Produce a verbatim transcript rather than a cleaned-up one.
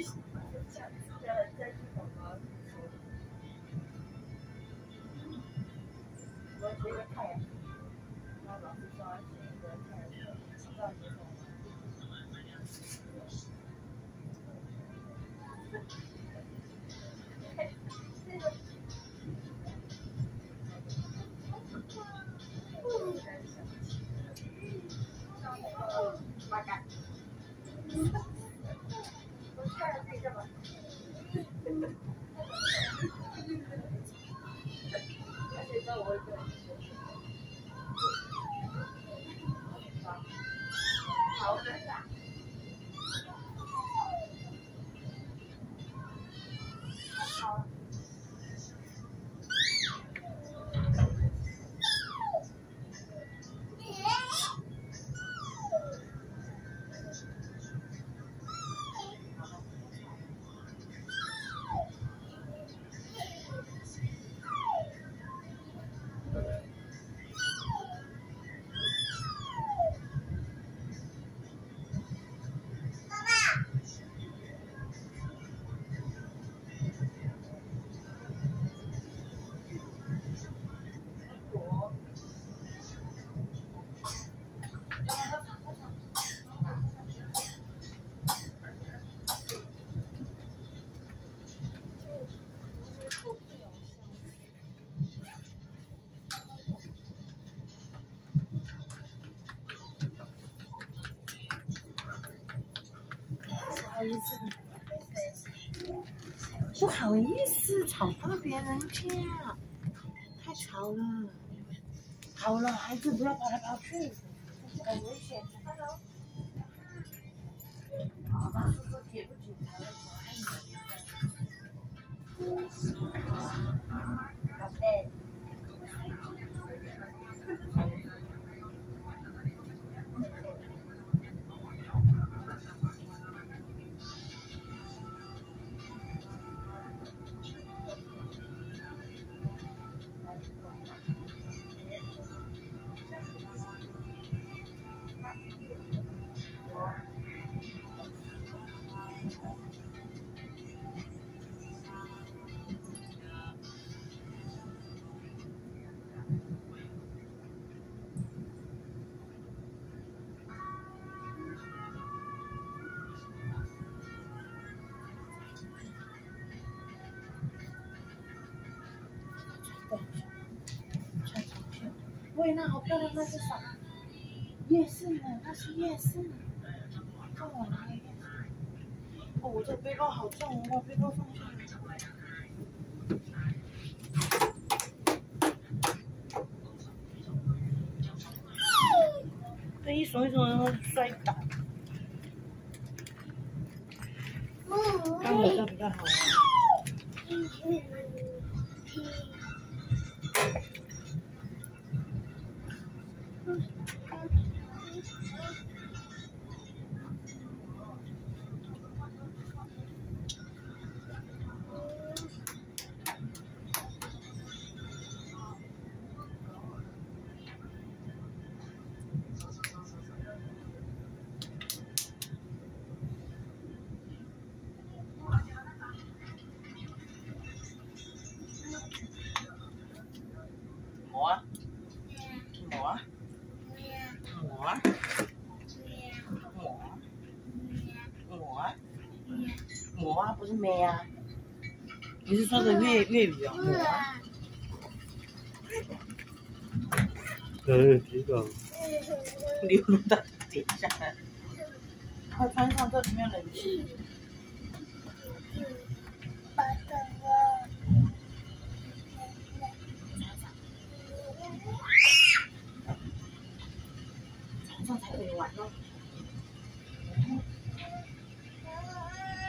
不好意思，吵到别人家，太吵了。好了，孩子不要跑来跑去，很危险。Hello。好吧，叔叔解不警察了，我爱你。宝贝。喂，那好漂亮，那是啥？夜市呢？那是夜市。看我拿夜市。哦，我这背包好重，我把背包放下来。这一耸一耸，然后摔倒。看我这比较好玩。摸啊，摸啊，摸啊，摸啊，摸啊，摸啊，不是咩啊？你是说的粤粤语啊？摸啊。 呃，这个流入到底下来，快穿上，这里面冷气。床上才可以玩哦。